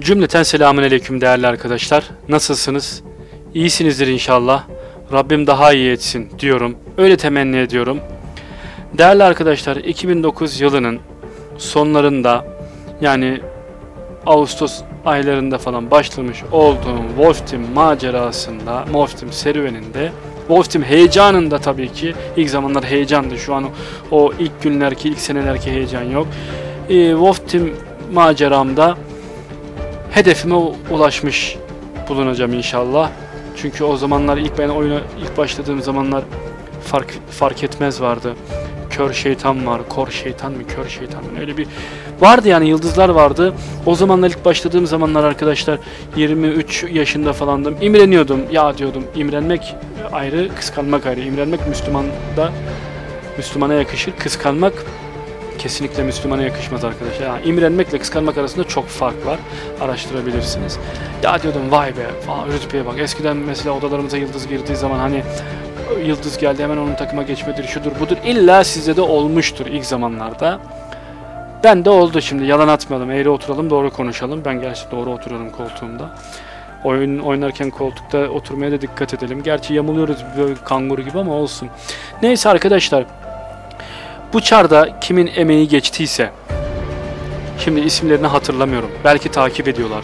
Cümleten selamünaleyküm değerli arkadaşlar. Nasılsınız? İyisinizdir inşallah. Rabbim daha iyi etsin diyorum. Öyle temenni ediyorum. Değerli arkadaşlar, 2009 yılının sonlarında, yani Ağustos aylarında falan başlamış olduğum Wolf Team macerasında, Wolf Team serüveninde, Wolf Team heyecanında, tabii ki ilk zamanlar heyecandı. Şu an o ilk günlerki, ilk senelerki heyecan yok. Wolf Team maceramda hedefime ulaşmış bulunacağım inşallah. Çünkü o zamanlar ben oyuna ilk başladığım zamanlar fark etmez vardı. Kör şeytan var, kor şeytan mı, kör şeytan mı, öyle bir vardı yani, yıldızlar vardı. O zamanlar ilk başladığım zamanlar arkadaşlar 23 yaşında falandım. İmreniyordum. Ya diyordum, imrenmek ayrı, kıskanmak ayrı. İmrenmek Müslümana yakışır. Kıskanmak kesinlikle Müslümana yakışmaz arkadaşlar. Yani imrenmekle kıskanmak arasında çok fark var. Araştırabilirsiniz. Ya diyordum, vay be falan, rütbeye bak. Eskiden mesela odalarımıza yıldız girdiği zaman hani yıldız geldi hemen onun takıma geçmedir, şudur budur. İlla sizde de olmuştur ilk zamanlarda. Ben de oldu şimdi. Yalan atmayalım. Eğri oturalım, doğru konuşalım. Ben gerçi doğru oturuyorum koltuğumda. Oyun oynarken koltukta oturmaya da dikkat edelim. Gerçi yamuluyoruz böyle kanguru gibi ama olsun. Neyse arkadaşlar. Bu çarda kimin emeği geçtiyse, şimdi isimlerini hatırlamıyorum. Belki takip ediyorlar.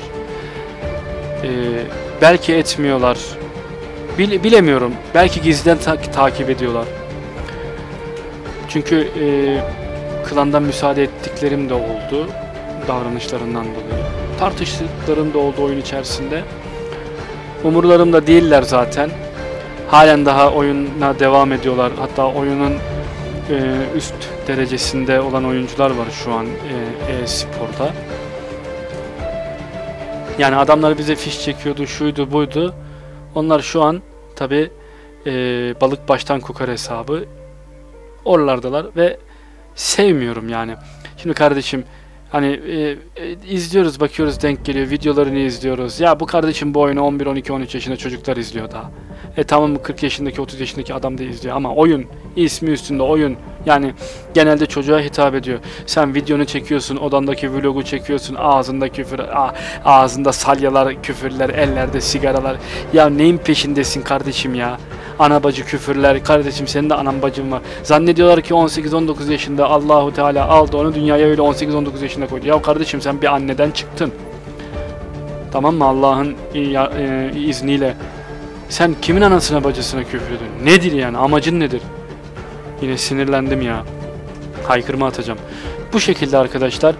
Belki etmiyorlar. Bilemiyorum. Belki gizliden takip ediyorlar. Çünkü klandan müsaade ettiklerim de oldu. Davranışlarından dolayı. Tartıştıklarım da oldu oyun içerisinde. Umurlarımda değiller zaten. Halen daha oyuna devam ediyorlar. Hatta oyunun üst derecesinde olan oyuncular var şu an e-sporda. Yani adamlar bize fiş çekiyordu, şuydu buydu. Onlar şu an tabi balık baştan kokar hesabı. Oralardalar ve sevmiyorum yani. Şimdi kardeşim, hani izliyoruz, bakıyoruz, denk geliyor, videolarını izliyoruz. Ya bu kardeşim bu oyunu 11, 12, 13 yaşında çocuklar izliyor daha. Tamam, 40 yaşındaki, 30 yaşındaki adam da izliyor ama oyun, ismi üstünde oyun. Yani genelde çocuğa hitap ediyor. Sen videonu çekiyorsun, odandaki vlogu çekiyorsun, ağzında küfür, ağzında salyalar, küfürler, ellerde sigaralar. Ya neyin peşindesin kardeşim ya? Ana bacı küfürler. Kardeşim senin de anan bacın var. Zannediyorlar ki 18-19 yaşında Allahu Teala aldı onu dünyaya, öyle 18-19 yaşında koydu. Ya kardeşim sen bir anneden çıktın. Tamam mı? Allah'ın izniyle. Sen kimin anasına bacısına küfredin? Nedir yani? Amacın nedir? Yine sinirlendim ya. Haykırma atacağım. Bu şekilde arkadaşlar.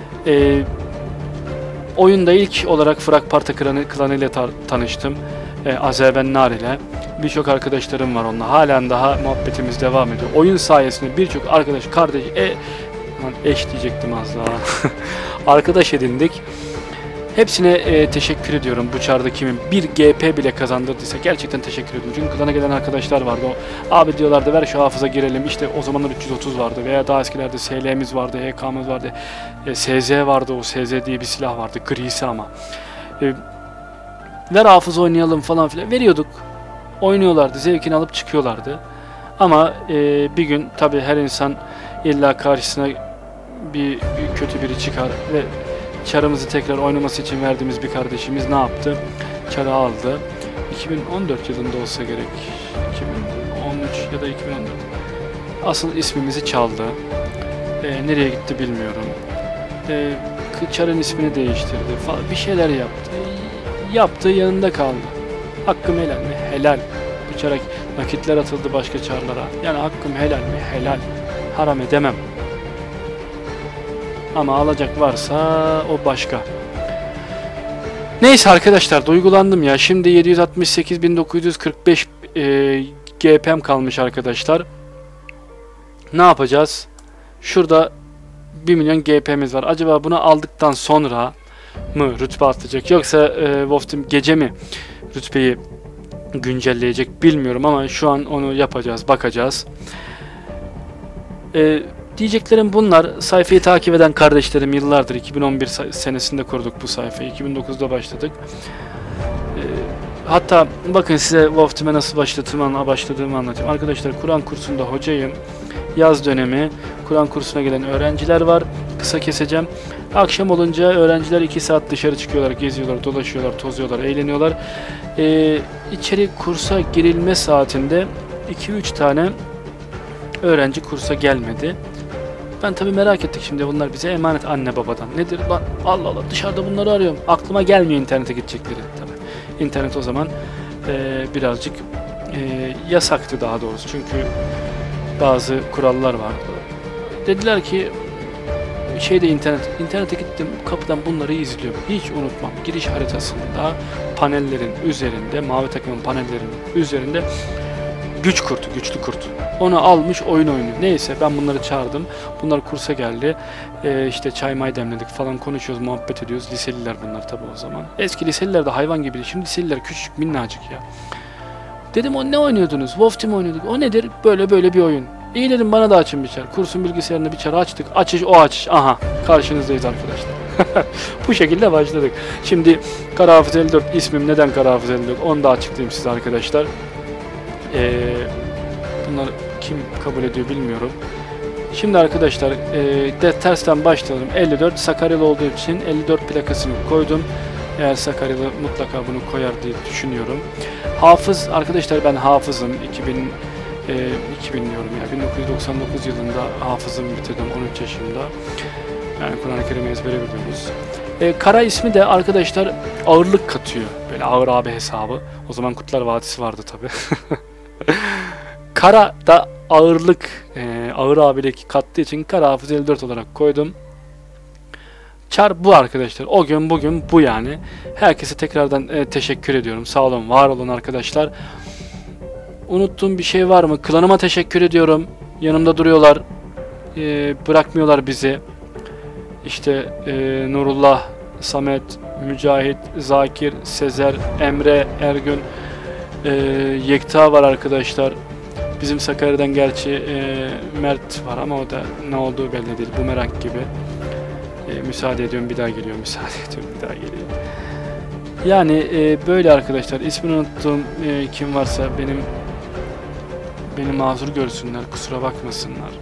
Oyunda ilk olarak Fragparta klanı ile tanıştım. Azebennar ile. Birçok arkadaşlarım var onunla. Halen daha muhabbetimiz devam ediyor. Oyun sayesinde birçok arkadaş, kardeş, eş diyecektim az daha. Arkadaş edindik. Hepsine teşekkür ediyorum. Bu çarda kimin bir GP bile kazandırdıysa gerçekten teşekkür ediyorum. Çünkü klana gelen arkadaşlar vardı. Abi diyorlardı, ver şu hafıza girelim. İşte o zamanlar 330 vardı veya daha eskilerde SL'miz vardı, HK'mız vardı. SZ vardı, o SZ diye bir silah vardı. Grisi ama. Ver hafıza oynayalım falan filan. Veriyorduk. Oynuyorlardı. Zevkini alıp çıkıyorlardı. Ama bir gün tabi her insan illa karşısına bir kötü biri çıkar ve çarımızı tekrar oynaması için verdiğimiz bir kardeşimiz ne yaptı? Çarı aldı. 2014 yılında olsa gerek. 2013 ya da 2014. Asıl ismimizi çaldı. Nereye gitti bilmiyorum. Çarın ismini değiştirdi falan. Bir şeyler yaptı. Yaptığı yanında kaldı. Hakkım helal mi? Helal. Bu çara nakitler atıldı başka çarlara. Yani hakkım helal mi? Helal. Haram edemem. Ama alacak varsa o başka. Neyse arkadaşlar, duygulandım ya. Şimdi 768.945 GP'm kalmış arkadaşlar. Ne yapacağız? Şurada 1 milyon GP'miz var. Acaba bunu aldıktan sonra mı rütbe atlayacak? Yoksa Wolf Team gece mi rütbeyi güncelleyecek bilmiyorum ama şu an onu yapacağız, bakacağız. Diyeceklerim bunlar. Sayfayı takip eden kardeşlerim yıllardır, 2011 senesinde kurduk bu sayfayı. 2009'da başladık. Hatta bakın size Wolf Team'e nasıl başladığımı anlatayım. Arkadaşlar, Kur'an kursunda hocayım. Yaz dönemi Kur'an kursuna gelen öğrenciler var. kısa keseceğim. Akşam olunca öğrenciler 2 saat dışarı çıkıyorlar, geziyorlar, dolaşıyorlar, tozuyorlar, eğleniyorlar. İçeri kursa girilme saatinde 2-3 tane öğrenci kursa gelmedi. Ben tabii merak ettik, şimdi bunlar bize emanet anne babadan. Nedir lan? Allah Allah, dışarıda bunları arıyorum. Aklıma gelmiyor internete gidecekleri tabii. İnternet o zaman birazcık yasaktı daha doğrusu. Çünkü bazı kurallar vardı. Dediler ki internete gittim, kapıdan bunları izliyorum. Hiç unutmam. Giriş haritasında panellerin üzerinde, mavi takımın panellerinin üzerinde güçlü kurt. Onu almış oyun oynuyor. Neyse ben bunları çağırdım. Bunlar kursa geldi. İşte çay may demledik falan, konuşuyoruz, muhabbet ediyoruz. Liseliler bunlar tabi o zaman. Eski liseliler de hayvan gibiydi. Şimdi liseliler küçük minnacık ya. Dedim o ne oynuyordunuz? Wolf Team oynuyorduk. O nedir? Böyle bir oyun. İyi dedim, bana da açın bir çar. Kursun bilgisayarında bir çar açtık. Açış. Aha, karşınızdayız arkadaşlar. Bu şekilde başladık. Şimdi Kara Hafız 54 ismim. Neden Kara Hafız 54? Onu da açıklayayım size arkadaşlar. Bunlar kim kabul ediyor bilmiyorum. Şimdi arkadaşlar tersten başlayalım. 54 Sakaryalı olduğu için 54 plakasını koydum. Eğer Sakaryalı mutlaka bunu koyar diye düşünüyorum. Hafız arkadaşlar, ben hafızım. 2000 diyorum ya. 1999 yılında hafızımı bitirdim, 13 yaşında. Yani Kur'an-ı Kerim'i ezbere biliyoruz. Kara ismi de arkadaşlar ağırlık katıyor. Böyle ağır abi hesabı. O zaman Kurtlar Vadisi vardı tabi. Kara da ağırlık, ağır abilik kattığı için Kara Hafız 54 olarak koydum. Çar bu arkadaşlar. O gün bugün bu yani. Herkese tekrardan teşekkür ediyorum. Sağ olun, var olun arkadaşlar. Unuttuğum bir şey var mı? Klanıma teşekkür ediyorum. Yanımda duruyorlar. Bırakmıyorlar bizi. İşte Nurullah, Samet, Mücahit, Zakir, Sezer, Emre, Ergün, Yekta var arkadaşlar. Bizim Sakarya'dan gerçi Mert var ama o da ne olduğu belli değil. Bumerang gibi. Müsaade ediyorum, bir daha geliyor. Müsaade ediyorum, bir daha geliyor. Yani böyle arkadaşlar. İsmini unuttuğum kim varsa beni mazur görsünler, kusura bakmasınlar.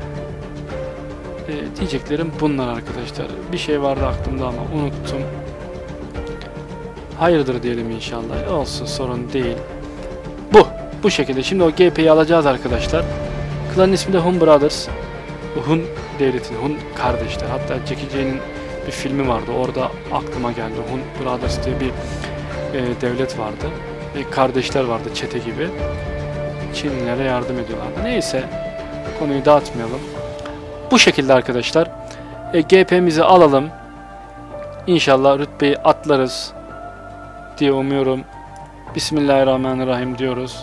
Diyeceklerim bunlar arkadaşlar. Bir şey vardı aklımda ama unuttum. Hayırdır diyelim inşallah. Olsun, sorun değil. Bu şekilde. Şimdi o GP'yi alacağız arkadaşlar. Klanın ismi de Hun Brothers. Hun devletinin, Hun kardeşler. Hatta Jackie Chan'in bir filmi vardı. Orada aklıma geldi. Hun Brothers diye bir devlet vardı. Kardeşler vardı, çete gibi. Çinlilere yardım ediyorlardı. Neyse, konuyu dağıtmayalım. Bu şekilde arkadaşlar. GP'mizi alalım. İnşallah rütbeyi atlarız diye umuyorum. Bismillahirrahmanirrahim diyoruz.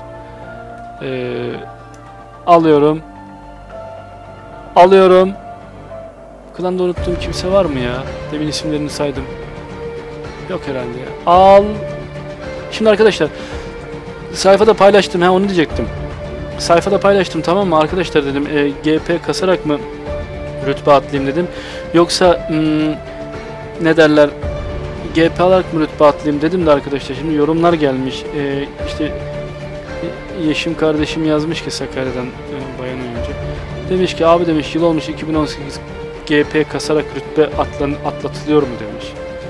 Alıyorum. Klanda unuttuğum kimse var mı ya? Demin isimlerini saydım. Yok herhalde ya. Şimdi arkadaşlar sayfada paylaştım, onu diyecektim. Sayfada paylaştım, tamam mı arkadaşlar dedim. GP kasarak mı rütbe atlayayım dedim. Yoksa ne derler, GP alarak mı rütbe atlayayım dedim de arkadaşlar. Şimdi yorumlar gelmiş. İşte Yeşim kardeşim yazmış ki Sakarya'dan bayan oyuncu. Demiş ki abi demiş, yıl olmuş 2018, GP kasarak rütbe atlatılıyor mu demiş.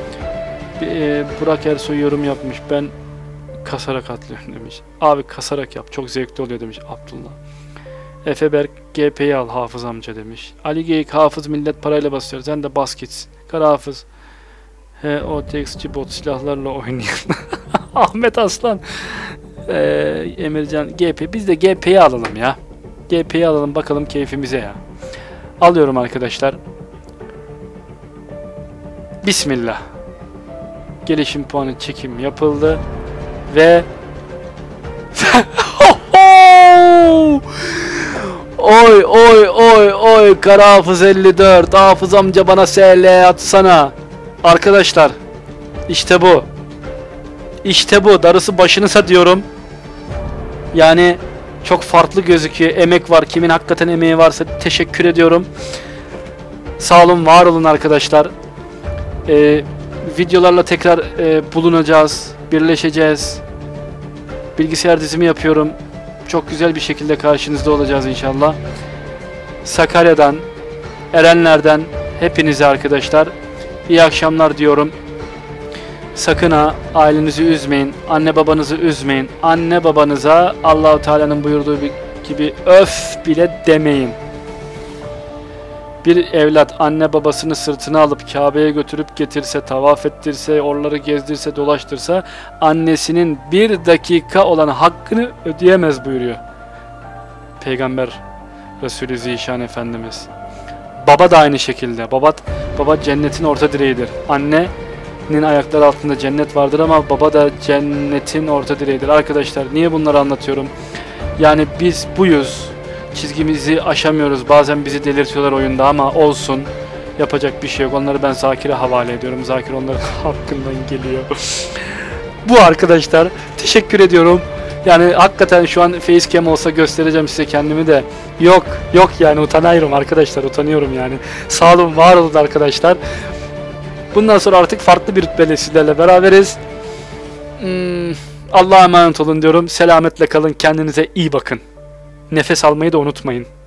Burak Ersoy yorum yapmış, ben kasarak atlıyorum demiş. Abi kasarak yap, çok zevkli oluyor demiş Abdullah. Efe Berk GP'yi al Hafız amca demiş. Ali Geyik Hafız millet parayla basıyor, sen de bas gitsin. Kara Hafız o tekstçi bot silahlarla oynayan Ahmet Aslan, Emircan GP, biz de GP'yi alalım ya. GP'yi alalım bakalım keyfimize ya. Alıyorum arkadaşlar. Bismillah. Gelişim puanı çekim yapıldı ve oy Kara Hafız 54, Hafız amca bana SL atsana arkadaşlar. İşte bu darısı başınıza diyorum. Yani çok farklı gözüküyor, emek var, kimin hakikaten emeği varsa teşekkür ediyorum. Sağ olun, var olun arkadaşlar. Videolarla tekrar bulunacağız, birleşeceğiz. Bilgisayar dizimi yapıyorum. Çok güzel bir şekilde karşınızda olacağız inşallah. Sakarya'dan, Erenler'den hepinize arkadaşlar iyi akşamlar diyorum. Sakın ha ailenizi üzmeyin, anne babanızı üzmeyin. Anne babanıza Allahu Teala'nın buyurduğu gibi öf bile demeyin. Bir evlat anne babasını sırtına alıp Kabe'ye götürüp getirse, tavaf ettirse, oraları gezdirse, dolaştırsa annesinin bir dakika olan hakkını ödeyemez buyuruyor Peygamber Resulü Zişan Efendimiz. Baba da aynı şekilde. Baba cennetin orta direğidir. Annenin ayakları altında cennet vardır ama baba da cennetin orta direğidir. Arkadaşlar niye bunları anlatıyorum? Yani biz buyuz. Çizgimizi aşamıyoruz. Bazen bizi delirtiyorlar oyunda ama olsun. Yapacak bir şey yok. Onları ben Zakir'e havale ediyorum. Zakir onların hakkından geliyor. Bu arkadaşlar. Teşekkür ediyorum. Yani hakikaten şu an facecam olsa göstereceğim size kendimi de. Yok yani utanıyorum arkadaşlar. Utanıyorum yani. Sağ olun, var olun arkadaşlar. Bundan sonra artık farklı bir rütbeyle sizlerle beraberiz. Allah'a emanet olun diyorum. Selametle kalın. Kendinize iyi bakın. Nefes almayı da unutmayın.